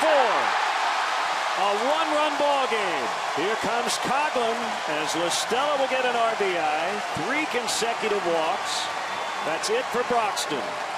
4. A one-run ball game. Here comes Coghlan as Stella will get an RBI. 3 consecutive walks. That's it for Broxton.